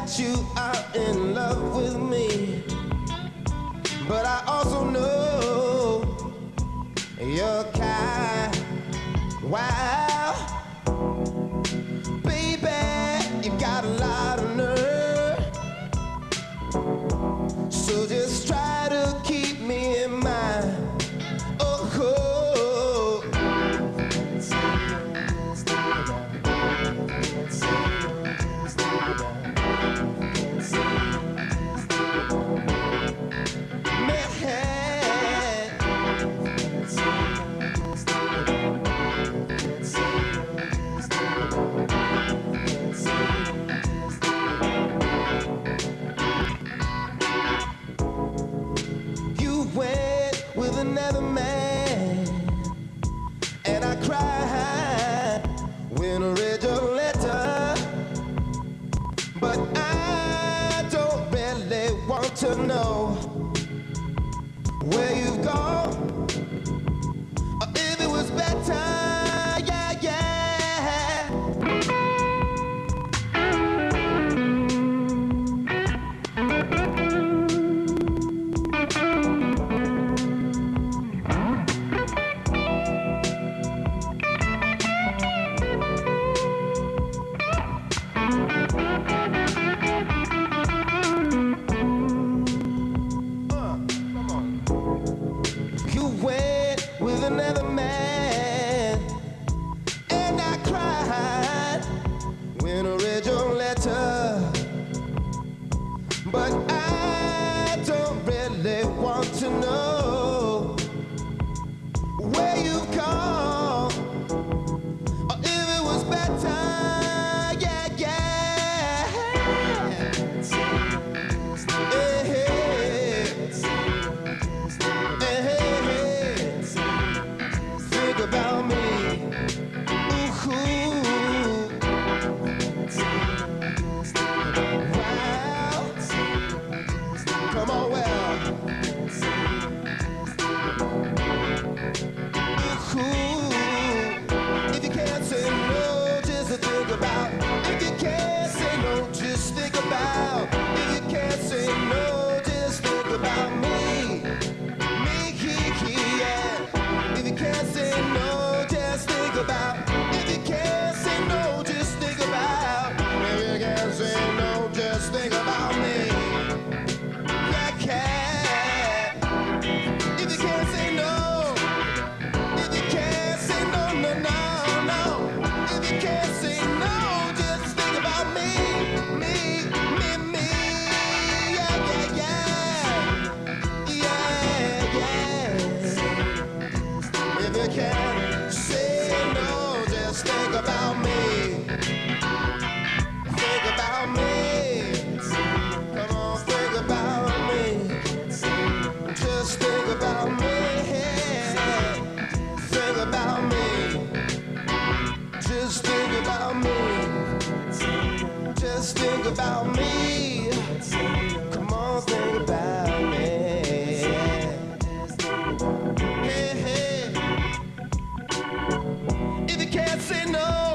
that you are in love with me, but I also know you're kind. Wow, baby, you got a lot of nerve, so just try to keep me in mind. Oh, oh. You went with another man, and I cried when I read your letter, but I don't really want to know where you've gone, or if it was better. Yeah, yeah. Come on. You went with another man, and I cried when I read your letter, but I don't really want to know where you've gone, or if it was better. Yeah, yeah. Hey, hey. Think about me. Ooh, wow. Come on, well. Ooh, if you can't say no, just think about. If you can't say no, just think about. If you can't say no, just think about me. Yeah. If you can't say no, just think about. If you can't say no, just think about. If you can't say no, just think about me. Yeah, cat. If you can't say no, if you can't say no, no, no, no. If you can't say no, just think about me, me. Yeah, yeah, yeah. Yeah, yeah. If you can't say no, just think about me. Think about me. Come on, think about me. Just think about me. Think about me. Just think about me. Just think about me. Come on, think about me. Hey, hey. If you can't say no,